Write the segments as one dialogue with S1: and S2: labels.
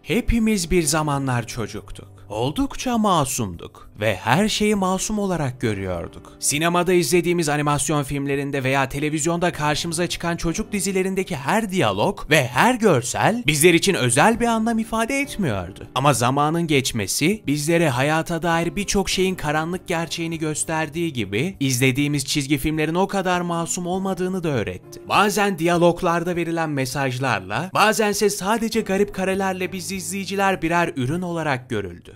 S1: Hepimiz bir zamanlar çocuktuk. Oldukça masumduk ve her şeyi masum olarak görüyorduk. Sinemada izlediğimiz animasyon filmlerinde veya televizyonda karşımıza çıkan çocuk dizilerindeki her diyalog ve her görsel bizler için özel bir anlam ifade etmiyordu. Ama zamanın geçmesi bizlere hayata dair birçok şeyin karanlık gerçeğini gösterdiği gibi izlediğimiz çizgi filmlerin o kadar masum olmadığını da öğretti. Bazen diyaloglarda verilen mesajlarla, bazense sadece garip karelerle biz izleyiciler birer ürün olarak görüldü.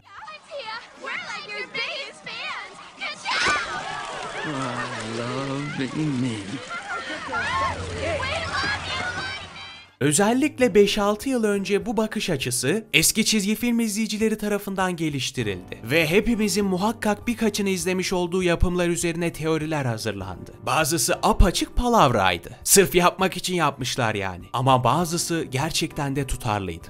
S1: Özellikle 5-6 yıl önce bu bakış açısı eski çizgi film izleyicileri tarafından geliştirildi ve hepimizin muhakkak birkaçını izlemiş olduğu yapımlar üzerine teoriler hazırlandı. Bazısı apaçık palavraydı. Sırf yapmak için yapmışlar yani. Ama bazısı gerçekten de tutarlıydı.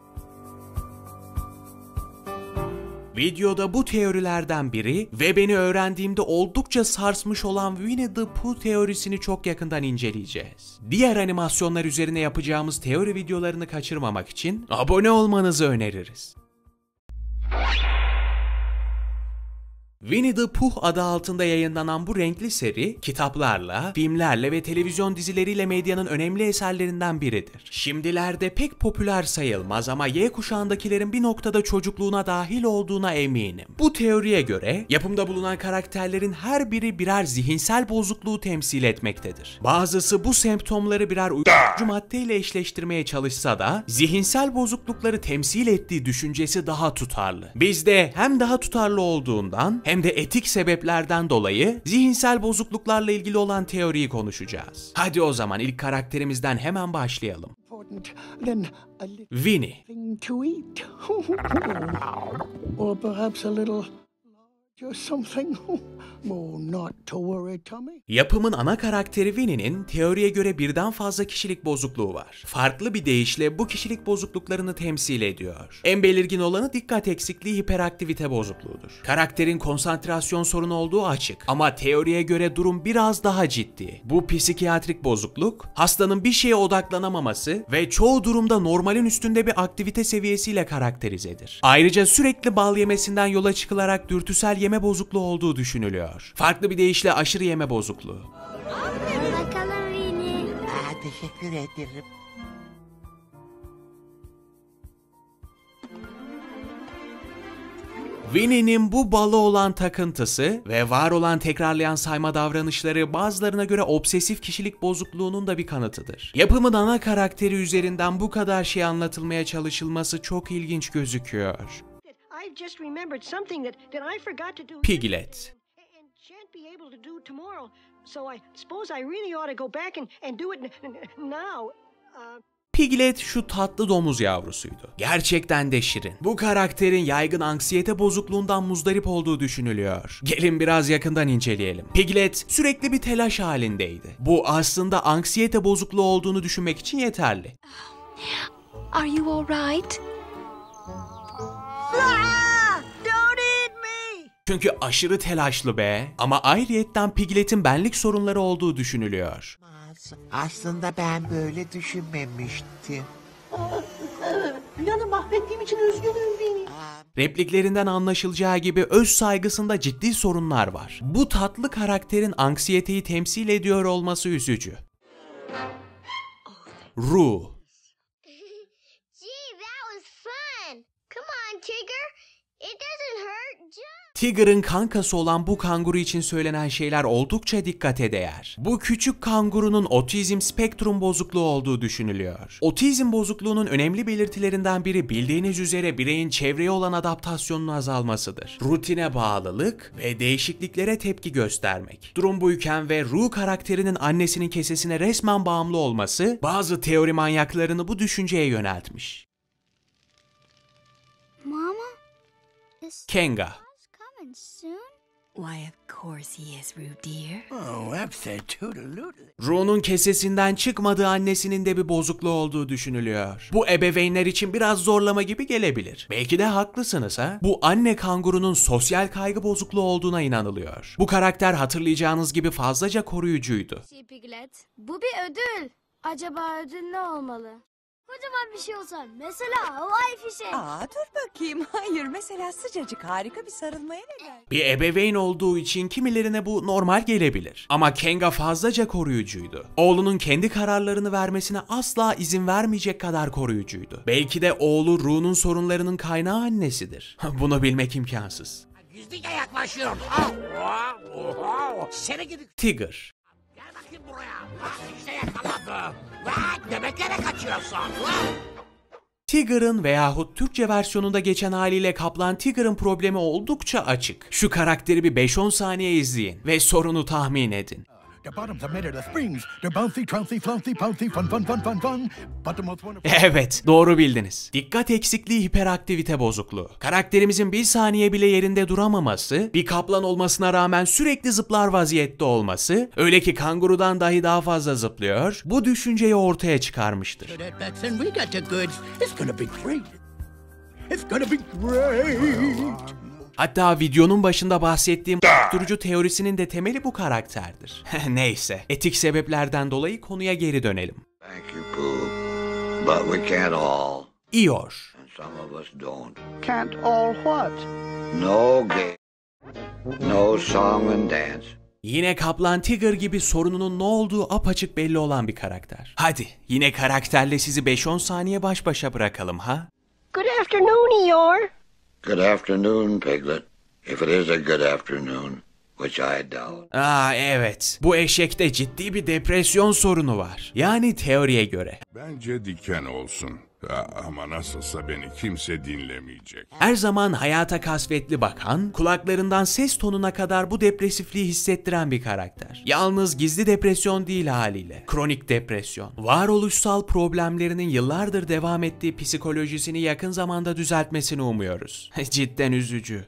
S1: Videoda bu teorilerden biri ve beni öğrendiğimde oldukça sarsmış olan Winnie the Pooh teorisini çok yakından inceleyeceğiz. Diğer animasyonlar üzerine yapacağımız teori videolarını kaçırmamak için abone olmanızı öneririz. Winnie the Pooh adı altında yayınlanan bu renkli seri, kitaplarla, filmlerle ve televizyon dizileriyle medyanın önemli eserlerinden biridir. Şimdilerde pek popüler sayılmaz ama Y kuşağındakilerin bir noktada çocukluğuna dahil olduğuna eminim. Bu teoriye göre, yapımda bulunan karakterlerin her biri birer zihinsel bozukluğu temsil etmektedir. Bazısı bu semptomları birer uyuşturucu maddeyle eşleştirmeye çalışsa da, zihinsel bozuklukları temsil ettiği düşüncesi daha tutarlı. Biz de hem daha tutarlı olduğundan, hem de etik sebeplerden dolayı zihinsel bozukluklarla ilgili olan teoriyi konuşacağız. Hadi o zaman ilk karakterimizden hemen başlayalım. Winnie. Yapımın ana karakteri Winnie'nin teoriye göre birden fazla kişilik bozukluğu var. Farklı bir deyişle bu kişilik bozukluklarını temsil ediyor. En belirgin olanı dikkat eksikliği hiperaktivite bozukluğudur. Karakterin konsantrasyon sorunu olduğu açık ama teoriye göre durum biraz daha ciddi. Bu psikiyatrik bozukluk, hastanın bir şeye odaklanamaması ve çoğu durumda normalin üstünde bir aktivite seviyesiyle karakterizedir. Ayrıca sürekli bal yemesinden yola çıkılarak dürtüsel yeme bozukluğu olduğu düşünülüyor. Farklı bir deyişle aşırı yeme bozukluğu.
S2: Bakalım Winnie.
S3: Teşekkür ederim.
S1: Winnie'nin bu bala olan takıntısı ve var olan tekrarlayan sayma davranışları bazılarına göre obsesif kişilik bozukluğunun da bir kanıtıdır. Yapımın ana karakteri üzerinden bu kadar şey anlatılmaya çalışılması çok ilginç gözüküyor. Piglet. Piglet şu tatlı domuz yavrusuydu. Gerçekten de şirin. Bu karakterin yaygın anksiyete bozukluğundan muzdarip olduğu düşünülüyor. Gelin biraz yakından inceleyelim. Piglet sürekli bir telaş halindeydi. Bu aslında anksiyete bozukluğu olduğunu düşünmek için yeterli.
S2: Are you alright?
S1: Çünkü aşırı telaşlı be. Ama ayrıyetten Piglet'in benlik sorunları olduğu düşünülüyor.
S3: Aslında ben böyle düşünmemiştim.
S4: Planı mahvettiğim için üzgünüm Winnie.
S1: Repliklerinden anlaşılacağı gibi öz saygısında ciddi sorunlar var. Bu tatlı karakterin anksiyeteyi temsil ediyor olması üzücü. Roo.
S2: Gee, that was fun. Come on, Tigger. It doesn't hurt. Jump.
S1: Tigger'ın kankası olan bu kanguru için söylenen şeyler oldukça dikkate değer. Bu küçük kangurunun otizm spektrum bozukluğu olduğu düşünülüyor. Otizm bozukluğunun önemli belirtilerinden biri bildiğiniz üzere bireyin çevreye olan adaptasyonunun azalmasıdır. Rutine bağlılık ve değişikliklere tepki göstermek. Durum buyken ve Roo karakterinin annesinin kesesine resmen bağımlı olması bazı teori manyaklarını bu düşünceye yöneltmiş.
S2: Mama?
S1: Kenga.
S2: Coming soon?
S5: Why, of course he is, Roo dear.
S3: Oh, absolutely.
S1: Roo'nun kesesinden çıkmadığı annesinin de bir bozukluğu olduğu düşünülüyor. Bu ebeveynler için biraz zorlama gibi gelebilir. Belki de haklısınız ha? Bu anne kangurunun sosyal kaygı bozukluğu olduğuna inanılıyor. Bu karakter hatırlayacağınız gibi fazlaca koruyucuydu.
S6: Piglet, bu bir ödül. Acaba ödül ne olmalı?
S2: Kocaman bir şey olsa, mesela havai fişek.
S6: Dur bakayım. Hayır, mesela sıcacık harika bir sarılmaya ne der?
S1: Bir ebeveyn olduğu için kimilerine bu normal gelebilir. Ama Kenga fazlaca koruyucuydu. Oğlunun kendi kararlarını vermesine asla izin vermeyecek kadar koruyucuydu. Belki de oğlu Ru'nun sorunlarının kaynağı annesidir. Bunu bilmek imkansız.
S3: Gizlice yaklaşıyor. Seni gidi.
S1: Tigger.
S3: Gel bakayım buraya. Bak işte yakaladım. Demek yere kaçıyorsun.
S1: Tigger'ın veyahut Türkçe versiyonunda geçen haliyle Kaplan Tigger'ın problemi oldukça açık. Şu karakteri bir 5-10 saniye izleyin ve sorunu tahmin edin.
S7: The bottoms are made of the springs. They're bouncy, trouncy, flouncy, pouncy, fun, fun, fun, fun, fun. But the most wonderful...
S1: Evet, doğru bildiniz. Dikkat eksikliği, hiperaktivite bozukluğu. Karakterimizin bir saniye bile yerinde duramaması, bir kaplan olmasına rağmen sürekli zıplar vaziyette olması, öyle ki kangurudan dahi daha fazla zıplıyor, bu düşünceyi ortaya çıkarmıştır.
S7: Then we got the goods. It's gonna be great. It's gonna be great.
S1: Hatta videonun başında bahsettiğim durucu teorisinin de temeli bu karakterdir. Neyse, etik sebeplerden dolayı konuya geri dönelim.
S8: Thank you, Pooh. But we can't all.
S1: Eeyore.
S8: And some of us don't.
S4: Can't all what?
S8: No game. No song and dance.
S1: Yine Kaplan Tigger gibi sorununun ne olduğu apaçık belli olan bir karakter. Hadi, yine karakterle sizi 5-10 saniye baş başa bırakalım ha?
S2: Good afternoon, Eeyore.
S8: Good afternoon, Piglet. If it is a good afternoon, which I doubt.
S1: Evet. Bu eşekte ciddi bir depresyon sorunu var. Yani teoriye göre.
S9: Bence diken olsun. Ama nasılsa beni kimse dinlemeyecek.
S1: Her zaman hayata kasvetli bakan, kulaklarından ses tonuna kadar bu depresifliği hissettiren bir karakter. Yalnız gizli depresyon değil haliyle. Kronik depresyon. Varoluşsal problemlerinin yıllardır devam ettiği psikolojisini yakın zamanda düzeltmesini umuyoruz. Cidden üzücü.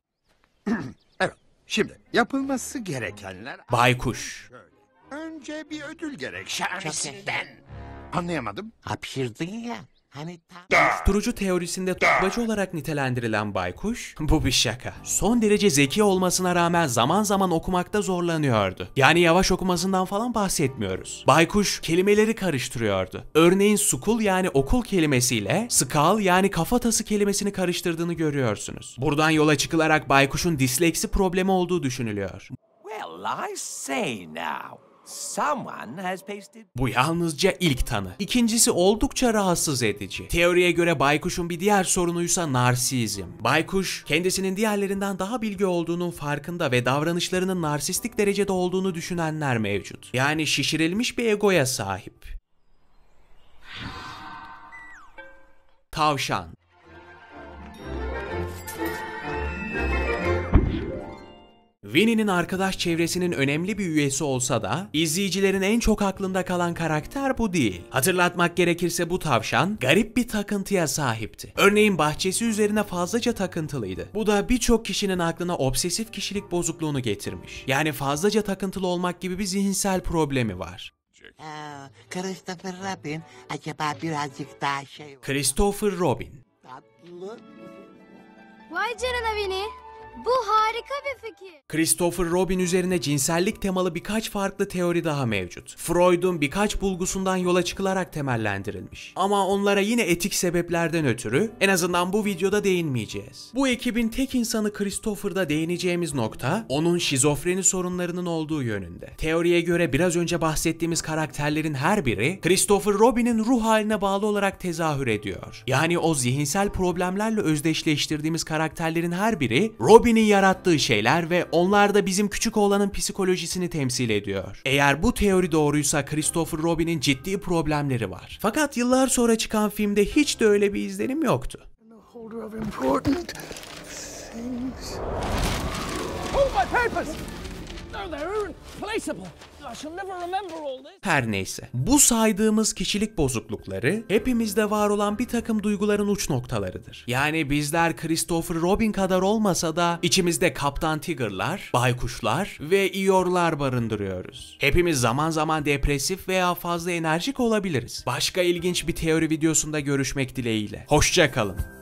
S10: Evet, şimdi yapılması gerekenler...
S1: Baykuş.
S10: Önce bir ödül gerek şerefsizden. Anlayamadım.
S3: Hapşırdın ya. Hani
S1: Durucu teorisinde tutmacı olarak nitelendirilen baykuş, bu bir şaka. Son derece zeki olmasına rağmen zaman zaman okumakta zorlanıyordu. Yani yavaş okumasından falan bahsetmiyoruz. Baykuş kelimeleri karıştırıyordu. Örneğin sukul yani okul kelimesiyle skal yani kafatası kelimesini karıştırdığını görüyorsunuz. Buradan yola çıkılarak baykuşun disleksi problemi olduğu düşünülüyor.
S11: Well, I say now. Someone has pasted...
S1: Bu yalnızca ilk tanı. İkincisi oldukça rahatsız edici. Teoriye göre baykuşun bir diğer sorunuysa narsizm. Baykuş, kendisinin diğerlerinden daha bilgi olduğunun farkında ve davranışlarının narsistik derecede olduğunu düşünenler mevcut. Yani şişirilmiş bir egoya sahip. Tavşan. Winnie'nin arkadaş çevresinin önemli bir üyesi olsa da izleyicilerin en çok aklında kalan karakter bu değil. Hatırlatmak gerekirse bu tavşan garip bir takıntıya sahipti. Örneğin bahçesi üzerine fazlaca takıntılıydı. Bu da birçok kişinin aklına obsesif kişilik bozukluğunu getirmiş. Yani fazlaca takıntılı olmak gibi bir zihinsel problemi var.
S3: Christopher Robin acaba birazcık daha şey...
S1: Christopher Robin.
S3: Tatlı.
S2: Vay canına Winnie. Bu harika bir fikir.
S1: Christopher Robin üzerine cinsellik temalı birkaç farklı teori daha mevcut. Freud'un birkaç bulgusundan yola çıkılarak temellendirilmiş. Ama onlara yine etik sebeplerden ötürü en azından bu videoda değinmeyeceğiz. Bu ekibin tek insanı Christopher'da değineceğimiz nokta onun şizofreni sorunlarının olduğu yönünde. Teoriye göre biraz önce bahsettiğimiz karakterlerin her biri Christopher Robin'in ruh haline bağlı olarak tezahür ediyor. Yani o zihinsel problemlerle özdeşleştirdiğimiz karakterlerin her biri Robin'in yarattığı şeyler ve onlar da bizim küçük oğlanın psikolojisini temsil ediyor. Eğer bu teori doğruysa Christopher Robin'in ciddi problemleri var. Fakat yıllar sonra çıkan filmde hiç de öyle bir izlenim yoktu. Her neyse. Bu saydığımız kişilik bozuklukları hepimizde var olan bir takım duyguların uç noktalarıdır. Yani bizler Christopher Robin kadar olmasa da içimizde Kaptan Tigger'lar, baykuşlar ve Eeyore'lar barındırıyoruz. Hepimiz zaman zaman depresif veya fazla enerjik olabiliriz. Başka ilginç bir teori videosunda görüşmek dileğiyle. Hoşça kalın.